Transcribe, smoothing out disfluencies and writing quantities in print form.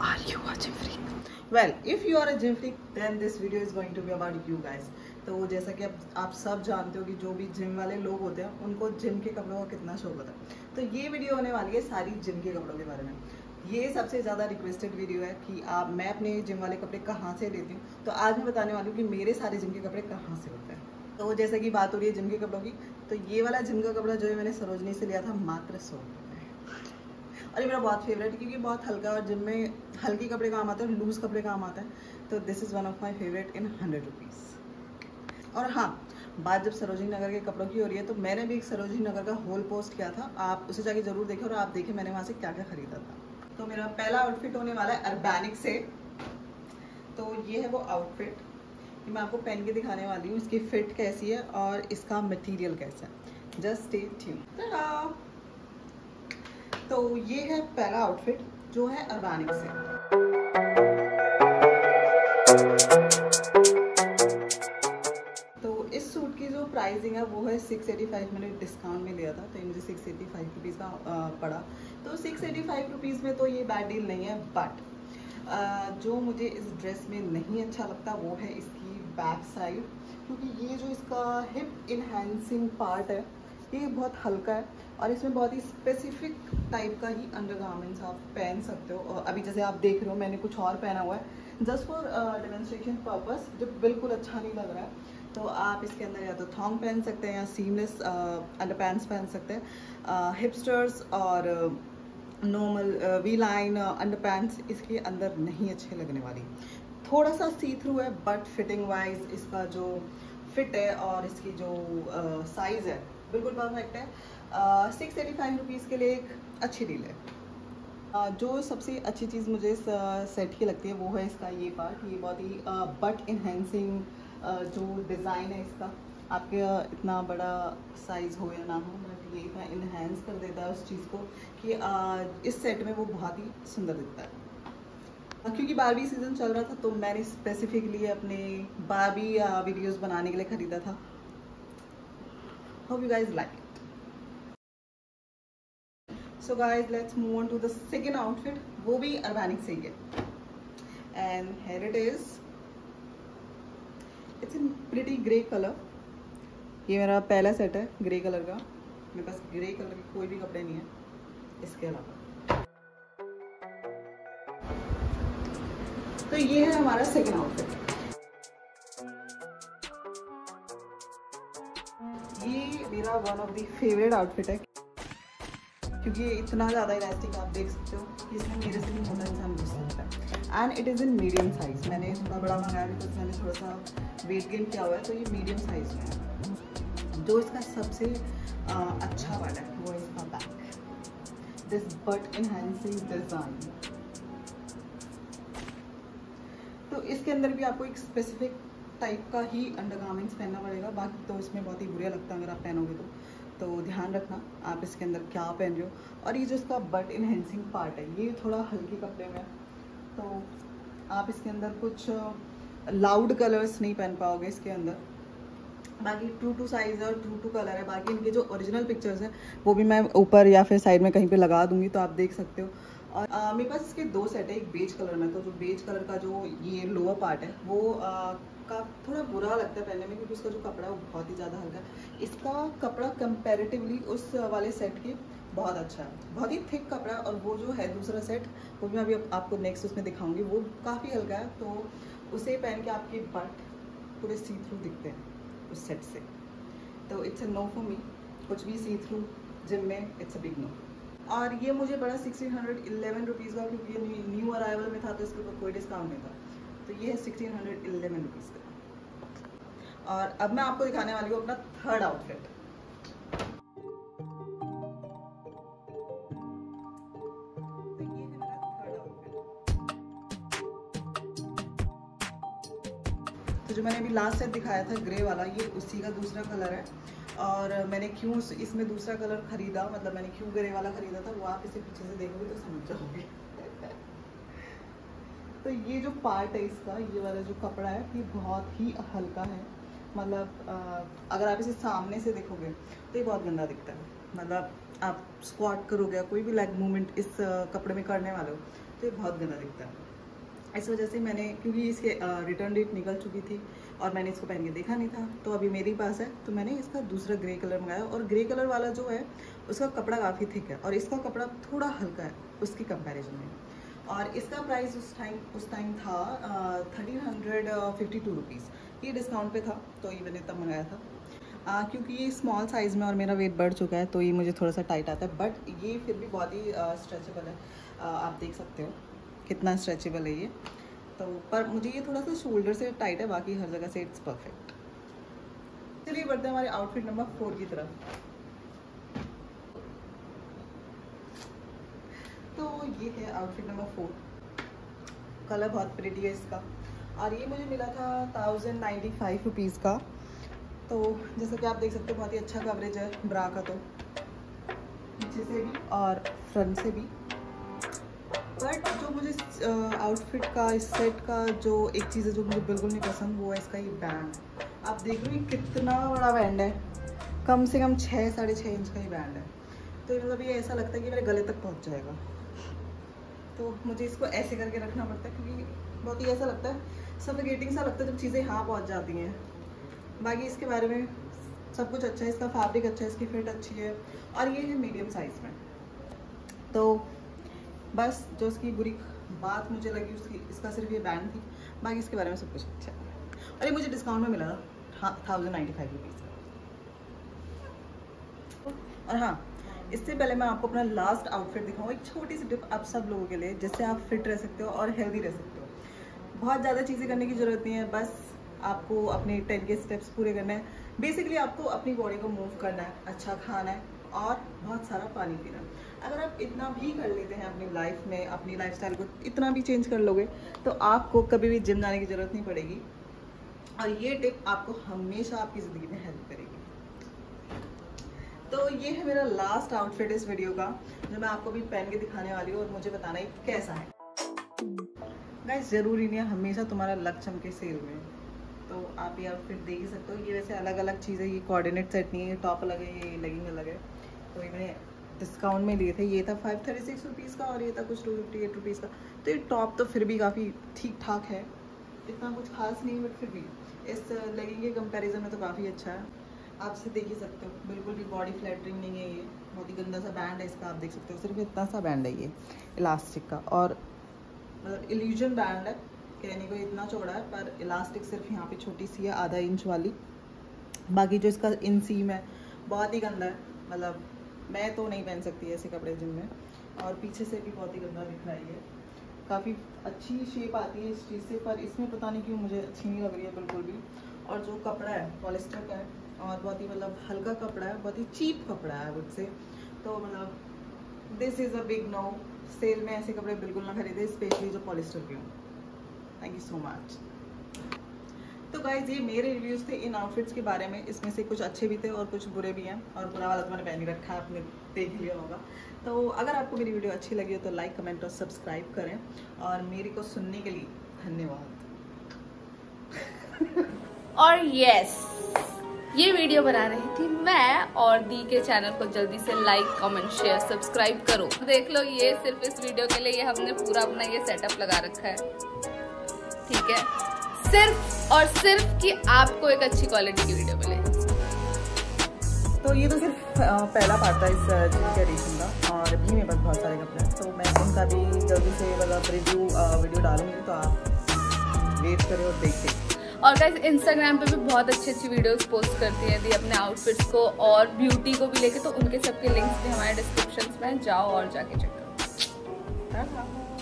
Are you a gym freak? Well, if you are a gym freak, then this video is going to be about you guys. तो जैसा कि आप सब जानते हो कि जो भी जिम वाले लोग होते हैं उनको जिम के कपड़ों का कितना शौक होता है। तो ये वीडियो होने वाली है सारी जिम के कपड़ों के बारे में। ये सबसे ज़्यादा रिक्वेस्टेड वीडियो है कि मैं अपने जिम वाले कपड़े कहाँ से लेती हूँ। तो आज मैं बताने वाली हूँ कि मेरे सारे जिम के कपड़े कहाँ से होते हैं। तो जैसे कि बात हो रही है जिम के कपड़ों की, तो ये वाला जिम का कपड़ा जो है मैंने सरोजनी से लिया था मात्र 100 रुपये में। और ये मेरा बहुत फेवरेट है क्योंकि बहुत हल्का और जिम में हल्के कपड़े काम आते हैं, लूज़ कपड़े काम आते हैं। तो this is one of my favourite in 100 rupees. और हाँ, बात जब सरोजनी नगर के कपड़ों की हो रही है तो मैंने भी एक सरोजनी नगर का होल पोस्ट किया था, आप उसे जाके ज़रूर देखें और आप देखें मैंने वहाँ से क्या क्या खरीदा था। तो मेरा पहला आउटफिट होने वाला है अर्बैनिक से। तो ये है वो आउटफिट, ये मैं आपको पहन के दिखाने वाली हूँ। इसकी फिट कैसी है और इसका मटेरियल कैसा है, जस्ट स्टे ट्यून्ड। तो ये है पहला आउटफिट जो है अर्बैनिक से। तो इस सूट की जो प्राइसिंग है वो है 685। मैंने डिस्काउंट में लिया था तो ये मुझे 685 रुपीज़ का पड़ा। तो 685 रुपीज़ में तो ये बैड डील नहीं है। बट जो मुझे इस ड्रेस में नहीं अच्छा लगता वो है इसकी बैक साइड, क्योंकि ये जो इसका हिप इनहेंसिंग पार्ट है ये बहुत हल्का है और इसमें बहुत ही स्पेसिफिक टाइप का ही अंडरगारमेंट्स आप पहन सकते हो। और अभी जैसे आप देख रहे हो मैंने कुछ और पहना हुआ है जस्ट फॉर डेमोन्स्ट्रेशन पर्पस, जो बिल्कुल अच्छा नहीं लग रहा है। तो आप इसके अंदर या तो थॉन्ग पहन सकते हैं या सीमलेस अंडरपैंट्स पहन सकते हैं। हिपस्टर्स और नॉर्मल वी लाइन अंडरपैंट्स इसके अंदर नहीं अच्छे लगने वाली। थोड़ा सा सी थ्रू है बट फिटिंग वाइज इसका जो फिट है और इसकी जो साइज़ है बिल्कुल परफेक्ट है। 685 रुपीज़ के लिए एक अच्छी डील है। जो सबसे अच्छी चीज़ मुझे इस सेट की लगती है वो है इसका ये पार्ट। ये बहुत ही बट इन्हेंसिंग जो डिज़ाइन है इसका, आपके इतना बड़ा साइज़ हो या ना हो बट ये इतना इन्हेंस कर देता है उस चीज़ को कि इस सेट में वो बहुत ही सुंदर दिखता है। क्योंकि बारबी सीज़न चल रहा था तो मैंने स्पेसिफिकली अपने बारबी वीडियोस बनाने के लिए ख़रीदा था। Hope you guys like it. So guys, let's move on to the second outfit, वो भी अर्बैनिक से ही है। And here it is. It's in pretty grey color. ये मेरा पहला सेट है ग्रे कलर का। मेरे पास ग्रे कलर के कोई भी कपड़े नहीं है इसके अलावा। तो ये है हमारा सेकेंड आउटफिट। ये मेरा one of the favourite outfit है क्योंकि ये इतना ज़्यादा इलास्टिक आप देख सकते हो कि इसमें मेरे से भी मोटा इंसान घुस सकता है। And it is in medium size. मैंने थोड़ा बड़ा मंगाया बिकॉज मैंने थोड़ा सा वेट गेन किया हुआ है, तो ये मीडियम साइज़ में है। जो इसका सबसे अच्छा वाला है वो है इसका back, this but enhancing design. तो इसके अंदर भी आपको एक स्पेसिफिक टाइप का ही अंडरगारमेंट्स पहनना पड़ेगा, बाकी तो इसमें बहुत ही बुरा लगता है अगर आप पहनोगे तो ध्यान रखना आप इसके अंदर क्या पहन रहे हो। और ये जो इसका बट इनहेंसिंग पार्ट है ये थोड़ा हल्के कपड़े में, तो आप इसके अंदर कुछ लाउड कलर्स नहीं पहन पाओगे इसके अंदर। बाकी ट्रू टू साइज़ और ट्रू टू कलर है। बाकी इनके जो ओरिजिनल पिक्चर्स हैं वो भी मैं ऊपर या फिर साइड में कहीं पे लगा दूंगी तो आप देख सकते हो। और मेरे पास इसके दो सेट है, एक बेज कलर में। तो जो बेज कलर का जो ये लोअर पार्ट है वो का थोड़ा बुरा लगता है पहनने में क्योंकि उसका जो कपड़ा है वो बहुत ही ज़्यादा हल्का है। इसका कपड़ा कंपैरेटिवली उस वाले सेट के बहुत अच्छा है, बहुत ही थिक कपड़ा है। और वो जो है दूसरा सेट वो भी मैं अभी आपको नेक्स्ट उसमें दिखाऊंगी, वो काफ़ी हल्का है। तो उसे पहन के आपके बट पूरे सी थ्रू दिखते हैं उस सेट से। तो it's a no for me. कुछ भी सी थ्रू जिम में इट्स अ बिग नो। और ये मुझे पड़ा 1611 रुपीज़ का क्योंकि ये न्यू अराइवल में था तो इसके ऊपर कोई डिस्काउंट नहीं था। तो ये है 1611 रुपीज़ का। और अब मैं आपको दिखाने वाली हूँ अपना थर्ड आउटफिट। तो ये है मेरा थर्ड आउटफिट। तो जो मैंने अभी लास्ट सेट दिखाया था ग्रे वाला, ये उसी का दूसरा कलर है। और मैंने क्यों इसमें दूसरा कलर खरीदा, मतलब मैंने क्यों ग्रे वाला खरीदा था वो आप इसे पीछे से देखोगे तो समझ जाओगे। तो ये जो पार्ट है इसका, ये वाला जो कपड़ा है ये बहुत ही हल्का है। मतलब अगर आप इसे सामने से देखोगे तो ये बहुत गंदा दिखता है। मतलब आप स्क्वाट करोगे, कोई भी लेग मूवमेंट इस कपड़े में करने वाले हो तो ये बहुत गंदा दिखता है। इस वजह से मैंने, क्योंकि इसके रिटर्न डेट निकल चुकी थी और मैंने इसको पहन के देखा नहीं था, तो अभी मेरे पास है, तो मैंने इसका दूसरा ग्रे कलर मंगाया। और ग्रे कलर वाला जो है उसका कपड़ा काफ़ी थिक है और इसका कपड़ा थोड़ा हल्का है उसकी कंपैरिजन में। और इसका प्राइस उस टाइम था 1352 रुपीज़। ये डिस्काउंट पे था तो ये मैंने तब मंगाया था। क्योंकि ये स्मॉल साइज़ में और मेरा वेट बढ़ चुका है तो ये मुझे थोड़ा सा टाइट आता है, बट ये फिर भी बहुत ही स्ट्रेचेबल है। आप देख सकते हो कितना स्ट्रेचेबल है ये। तो पर मुझे ये थोड़ा सा शोल्डर से टाइट है, बाकी हर जगह से इट्स परफेक्ट। चलिए बढ़ते हैं हमारे आउटफिट नंबर 4 की तरफ। तो ये है आउटफिट नंबर 4। कलर बहुत प्रिटी है इसका और ये मुझे मिला था 1095 रुपीज़ का। तो जैसे कि आप देख सकते हो बहुत ही अच्छा कवरेज है ब्रा का, तो नीचे से भी और फ्रंट से भी। बट जो मुझे आउटफिट का, इस सेट का जो एक चीज़ है जो मुझे बिल्कुल नहीं पसंद, वो है इसका ये बैंड। आप देख रहे हो कितना बड़ा बैंड है, कम से कम 6 साढ़े 6 इंच का ही बैंड है। तो मतलब ये ऐसा लगता है कि मेरे गले तक पहुंच जाएगा, तो मुझे इसको ऐसे करके रखना पड़ता है क्योंकि बहुत ही ऐसा लगता है, सफोकेटिंग सा लगता है जब चीज़ें यहाँ पहुँच जाती हैं। बाकी इसके बारे में सब कुछ अच्छा है, इसका फैब्रिक अच्छा है, इसकी फिट अच्छी है और ये है मीडियम साइज़ में। तो बस जो इसकी बुरी बात मुझे लगी उसकी, इसका सिर्फ ये बैंड थी, बाकी इसके बारे में सब कुछ अच्छा है। और ये मुझे डिस्काउंट में मिला था 1095 रुपीज़। और हाँ, इससे पहले मैं आपको अपना लास्ट आउटफिट दिखाऊँ, एक छोटी सी टिप आप सब लोगों के लिए, जिससे आप फिट रह सकते हो और हेल्दी रह सकते हो। बहुत ज़्यादा चीज़ें करने की ज़रूरत नहीं है, बस आपको अपने 10 के स्टेप्स पूरे करने हैं। बेसिकली आपको अपनी बॉडी को मूव करना है, अच्छा खाना है और बहुत सारा पानी पीना है। अगर आप इतना भी कर लेते हैं अपनी लाइफ में, अपनी लाइफस्टाइल को इतना भी चेंज कर लोगे तो आपको कभी भी जिम जाने की ज़रूरत नहीं पड़ेगी। और ये टिप आपको हमेशा आपकी ज़िंदगी में हेल्प करेगी। तो ये है मेरा लास्ट आउटफिट इस वीडियो का, जो मैं आपको भी पहन के दिखाने वाली हूँ और मुझे बताना है कैसा है। गाइस, ज़रूरी नहीं है हमेशा तुम्हारा लक चमके सेल में, तो आप ये आउटफिट देख ही सकते हो। ये वैसे अलग अलग चीज़ें, ये कोऑर्डिनेट सेट नहीं है, ये टॉप अलग है, ये लेगिंग अलग है। तो ये मैंने डिस्काउंट में लिए थे, ये था 536 रुपीज़ का और ये था कुछ 258 रुपीज़ का। तो ये टॉप तो फिर भी काफ़ी ठीक ठाक है, इतना कुछ खास नहीं, बट फिर भी इस लेगिंग के कंपैरिजन में तो काफ़ी अच्छा है। आप इसे देख ही सकते हो, बिल्कुल भी बॉडी फ्लैटरिंग नहीं है। ये बहुत ही गंदा सा बैंड है इसका, आप देख सकते हो, सिर्फ इतना सा बैंड है ये इलास्टिक का, और मतलब इल्यूजन बैंड है, कहने को इतना चौड़ा है पर इलास्टिक सिर्फ यहाँ पे छोटी सी है, आधा इंच वाली। बाकी जो इसका इनसीम है बहुत ही गंदा है, मतलब मैं तो नहीं पहन सकती ऐसे कपड़े जिम में। और पीछे से भी बहुत ही गंदा दिख रहा है ये, काफ़ी अच्छी शेप आती है इस चीज़ से, पर इसमें पता नहीं क्यों मुझे अच्छी नहीं लग रही है बिल्कुल भी। और जो कपड़ा है पॉलिस्टर का है और बहुत ही मतलब हल्का कपड़ा है, बहुत ही चीप कपड़ा है वुड से। तो मतलब this is a big no, sale में ऐसे कपड़े बिल्कुल ना खरीदे, स्पेशली जो पॉलिस्टर के हों। Thank you so much. तो गाइज, ये मेरे रिव्यूज़ थे इन आउटफिट्स के बारे में। इसमें से कुछ अच्छे भी थे और कुछ बुरे भी हैं, और बुरा वाला तो मैंने पहन ही रखा है, आपने देख लिया होगा। तो अगर आपको मेरी वीडियो अच्छी लगी हो तो लाइक, कमेंट और सब्सक्राइब करें, और मेरे को सुनने के लिए धन्यवाद। और यस, ये वीडियो बना रही थी मैं, और दी के चैनल को जल्दी से लाइक, कमेंट, शेयर, सब्सक्राइब करो। देख लो, ये सिर्फ इस वीडियो के लिए ये हमने पूरा अपना ये सेटअप लगा रखा है, ठीक है, सिर्फ और सिर्फ कि आपको एक अच्छी क्वालिटी की वीडियो मिले। तो ये तो सिर्फ पहला पार्ट था इस जिम के एडिशन का, और भी मेरे पास बहुत सारे कपड़े हैं, तो मैं उनका भी जल्दी से मतलब रिव्यू वीडियो डालूंगी, तो आप वेट करें और देखते। और गाइस, इंस्टाग्राम पे भी बहुत अच्छी अच्छी वीडियोस पोस्ट करती है दी अपने आउटफिट्स को और ब्यूटी को भी लेके, तो उनके सबके लिंक्स भी हमारे डिस्क्रिप्शन में, जाओ और जाके चेक करो।